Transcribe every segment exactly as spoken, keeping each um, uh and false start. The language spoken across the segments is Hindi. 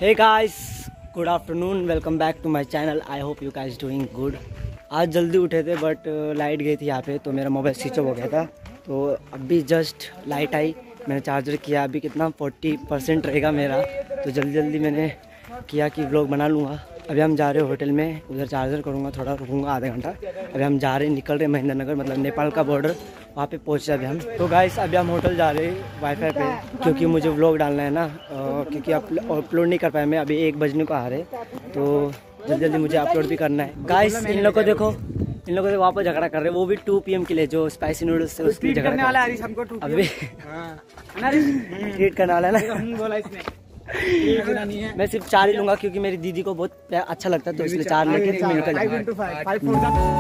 Hey guys, good afternoon, welcome back to my channel. I hope you guys doing good. आज जल्दी उठे थे बट लाइट गई थी यहाँ पे, तो मेरा मोबाइल स्विच ऑफ हो गया था। तो अभी जस्ट लाइट आई, मैंने चार्जर किया। अभी कितना फोर्टी परसेंट रहेगा मेरा, तो जल्दी जल्दी मैंने किया कि व्लॉग बना लूँगा। अभी हम जा रहे हैं होटल में, उधर चार्जर करूँगा, थोड़ा रुकूँगा आधा घंटा। अभी हम जा रहे हैं, निकल रहे हैं महेंद्र नगर, मतलब नेपाल का बॉर्डर, वहाँ पे पहुँचे अभी हम। तो गाइस अभी हम होटल जा रहे हैं वाईफाई पे, क्योंकि मुझे व्लॉग डालना है ना, क्योंकि अपलोड नहीं कर पाए मैं, अभी एक बजने को आ रहे, तो जल्दी जल्दी मुझे अपलोड भी करना है। गाइस इन लोग को देखो, इन लोगों से वहाँ पर झगड़ा कर रहे हैं, वो भी टू पी एम के लिए, जो स्पाइसी नूडल्स से उसके लिए झगड़ा करने वाला है। अभी ट्रीट करने वाला है ना। मैं सिर्फ चार ही लूँगा, क्योंकि मेरी दीदी को बहुत अच्छा लगता है, तो इसलिए चार लेके मैं निकल जाऊँगा।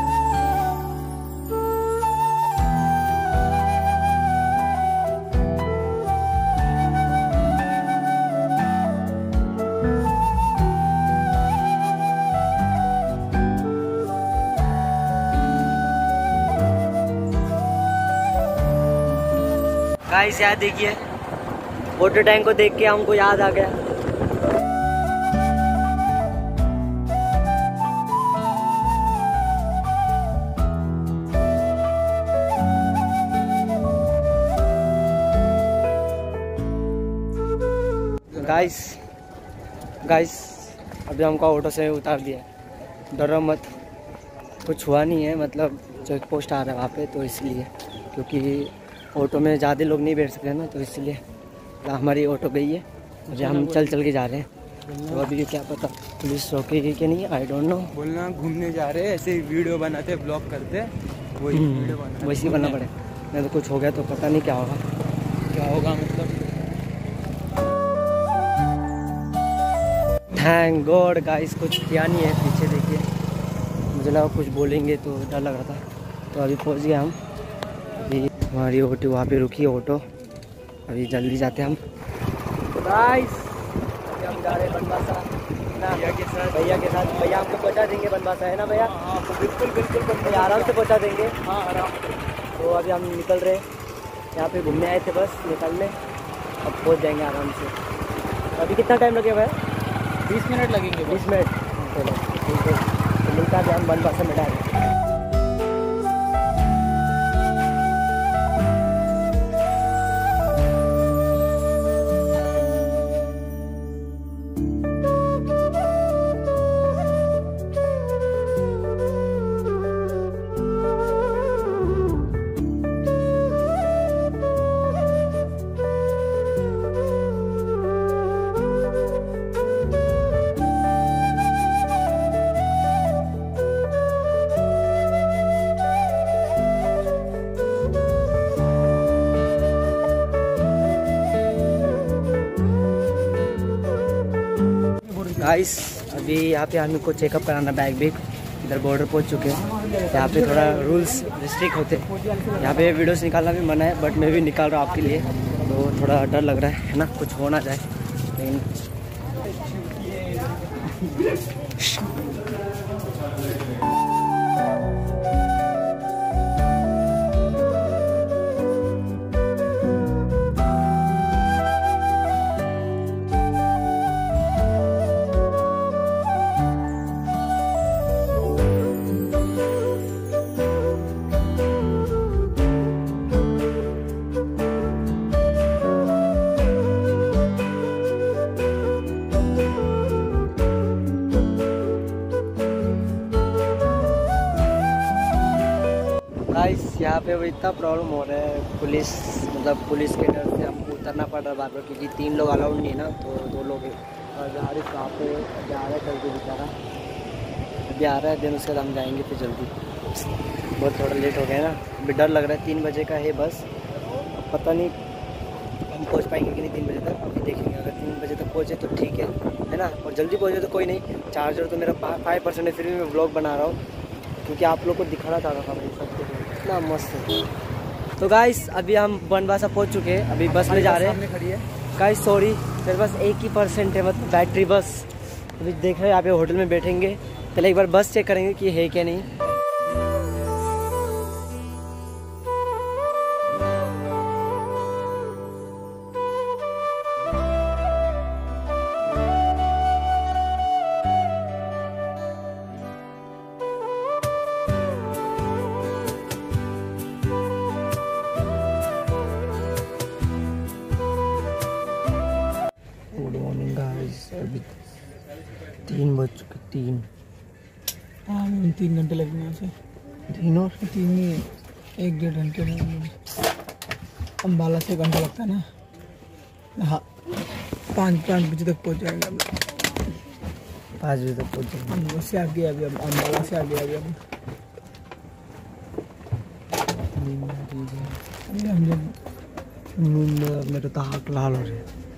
गाइस यार देखिए, वाटर टैंक को देख के हमको याद आ गया। गाइस गाइस अभी हमको ऑटो से उतार दिया, डरो मत, कुछ हुआ नहीं है, मतलब चेक पोस्ट आ रहा है वहाँ पे, तो इसलिए, क्योंकि ऑटो में ज़्यादा लोग नहीं बैठ सकते ना, तो इसलिए हमारी ऑटो गई है, मुझे हम चल चल के जा रहे हैं। तो अभी क्या पता पुलिस रोकेगी कि नहीं, आई डोंट नो। बोलना घूमने जा रहे हैं, ऐसे ही वीडियो बनाते ब्लॉग करते, वही वीडियो बनाते, वैसे ही बनना पड़े, नहीं तो कुछ हो गया तो पता नहीं क्या होगा। क्या होगा मतलब। थैंक गॉड गाइस, कुछ किया नहीं है। पीछे देखिए, मुझे लगा कुछ बोलेंगे तो डर लग रहा था। तो अभी पहुँच गए हम, अभी हमारी ऑटो वहाँ पे रुकी है ऑटो, अभी जल्दी जाते हैं हम। गाइस अभी हम जा रहे हैं बनवासा भैया के साथ, भैया के साथ भैया हमको पहुँचा देंगे बनवासा, है ना भैया? हाँ बिल्कुल बिल्कुल भैया आराम से पहुँचा देंगे। हाँ आराम। तो अभी हम निकल रहे हैं, यहाँ पे घूमने आए थे बस नेपाल में, अब पहुँच जाएंगे आराम से। अभी कितना टाइम लगेगा भैया? बीस मिनट लगेंगे। बीस मिनट चलो ठीक है, तो मिलता है हम बनवासा में डायरेक्ट। गाइस अभी यहाँ पे हमें को चेकअप कराना, बैग भी इधर बॉर्डर पहुँच चुके हैं। यहाँ पे थोड़ा रूल्स रिस्ट्रिक्ट होते हैं, यहाँ पे वीडियोस निकालना भी मना है, बट मैं भी निकाल रहा हूँ आपके लिए, तो थोड़ा डर लग रहा है ना, कुछ हो ना जाए। लेकिन गाइस यहाँ पे वो इतना प्रॉब्लम हो रहा है, पुलिस मतलब पुलिस के डर से हमको उतरना पड़ रहा है बार बार, क्योंकि तीन लोग अलाउड नहीं ना, तो दो लोग हैं। और जहाँ कहाँ पे अभी आ रहा है जल्दी बेचारा, अभी आ रहा है, दिन उसके बाद हम जाएंगे फिर जल्दी। बहुत थोड़ा लेट हो गया ना, अभी डर लग रहा है। तीन बजे का है बस, अब पता नहीं हम पहुँच पाएंगे कि नहीं तीन बजे तक, अभी देखेंगे। अगर तीन बजे तक पहुँचे तो ठीक है है ना, और जल्दी पहुँचे तो कोई नहीं। चार्जर तो मेरा फाइव परसेंट है, फिर भी मैं ब्लॉग बना रहा हूँ, क्योंकि आप लोग को दिखाना चाह रहा था भाई सब कुछ, इतना मस्त है। तो गाइस अभी हम बनवासा पहुंच चुके हैं, अभी बस में जा रहे हैं। खड़ी है गाइस, सॉरी मेरे पास एक ही परसेंट है, मतलब बैटरी बस। अभी देख रहे हैं यहाँ पे होटल में बैठेंगे, पहले एक बार बस चेक करेंगे कि है क्या नहीं। अभी तीन बज चुके तीन। हाँ तीन घंटे लगेंगे यहाँ से। तीन और तीन ही एक डेढ़ घंटे में। अम्बाला से घंटा लगता है ना। हाँ पाँच पाँच बजे तक पहुँच जाएंगे हम। पाँच बजे तक पहुँच जाएंगे। हम उससे आगे अभी हम अम्बाला से आगे अभी हम नींद मेरे तो आँख लाल हो रहे हैं।